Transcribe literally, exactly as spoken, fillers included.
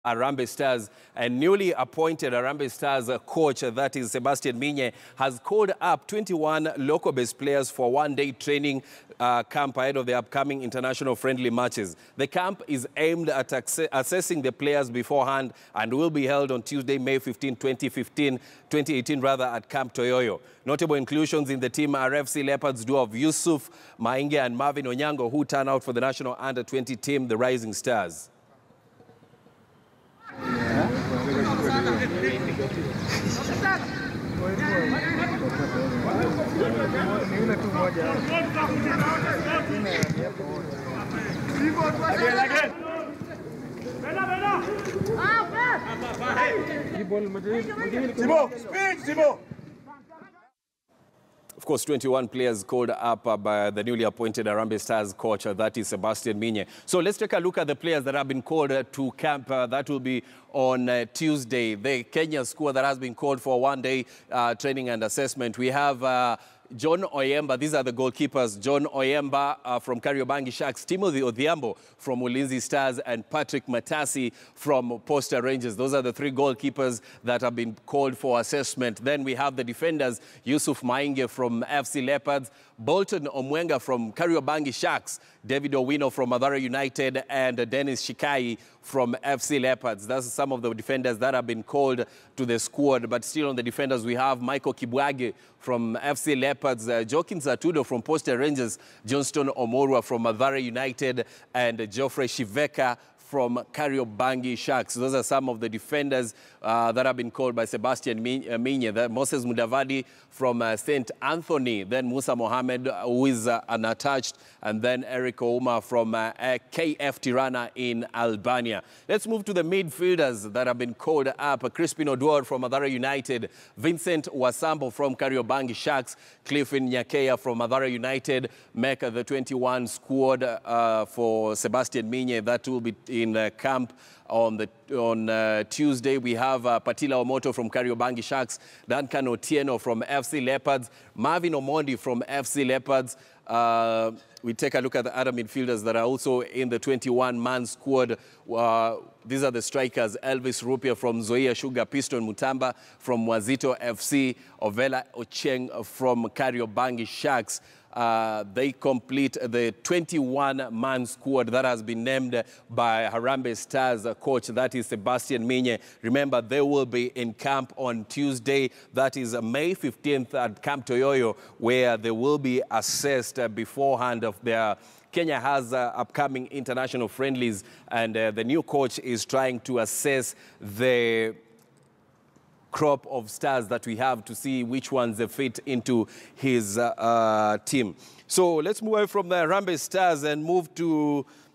Harambee Stars, and newly appointed Harambee Stars coach, that is Sébastien Migné, has called up twenty-one local-based players for one-day training uh, camp ahead of the upcoming international friendly matches. The camp is aimed at assessing the players beforehand and will be held on Tuesday, May fifteenth, twenty fifteen, twenty eighteen rather, at Camp Toyoyo. Notable inclusions in the team are F C Leopards duo of Yusuf Mainge and Marvin Onyango, who turn out for the national under twenty team, the Rising Stars. Of course, twenty-one players called up uh, by the newly appointed Harambee Stars coach, uh, that is Sébastien Migné. So let's take a look at the players that have been called uh, to camp. Uh, that will be on uh, Tuesday. The Kenya squad that has been called for one-day uh, training and assessment. We have uh, John Oyemba, these are the goalkeepers. John Oyemba uh, from Kariobangi Sharks, Timothy Odhiambo from Ulinzi Stars, and Patrick Matasi from Posta Rangers. Those are the three goalkeepers that have been called for assessment. Then we have the defenders, Yusuf Mainge from F C Leopards, Bolton Omwenga from Kariobangi Sharks, David Owino from Mombasa United, and Dennis Shikai from F C Leopards. That's some of the defenders that have been called to the squad. But still on the defenders, we have Michael Kibwage from F C Leopards, uh, Joaquin Zatudo from Posta Rangers, Johnston Omorua from Mombasa United, and Geoffrey Shiveka from Kariobangi Sharks. Those are some of the defenders uh, that have been called by Sébastien Migné. Moses Mudavadi from uh, Saint Anthony, then Musa Mohammed, uh, who is uh, unattached, and then Eric Ouma from uh, uh, K F Tirana in Albania. Let's move to the midfielders that have been called up. Crispin Oduor from Mombasa United, Vincent Wasambo from Kariobangi Sharks, Cliffin Nyakeya from Mombasa United, make the twenty-one squad uh, for Sébastien Migné. That will be in uh, camp on the on uh, Tuesday. We have uh, Patila Omoto from Kariobangi Sharks, Duncan Otieno from F C Leopards, Marvin Omondi from F C Leopards. Uh, we take a look at the other midfielders that are also in the twenty-one man squad. Uh, these are the strikers: Elvis Rupia from Zoia Sugar, Piston Mutamba from Wazito F C, Ovela Ocheng from Kariobangi Sharks. Uh, they complete the twenty-one man squad that has been named by Harambee Stars coach, that is Sébastien Migné. Remember, they will be in camp on Tuesday, that is May fifteenth at Camp Toyoyo, where they will be assessed uh, beforehand of their Kenya has uh, upcoming international friendlies, and uh, the new coach is trying to assess the crop of stars that we have to see which ones they fit into his uh, uh, team. So let's move away from the Harambee Stars and move to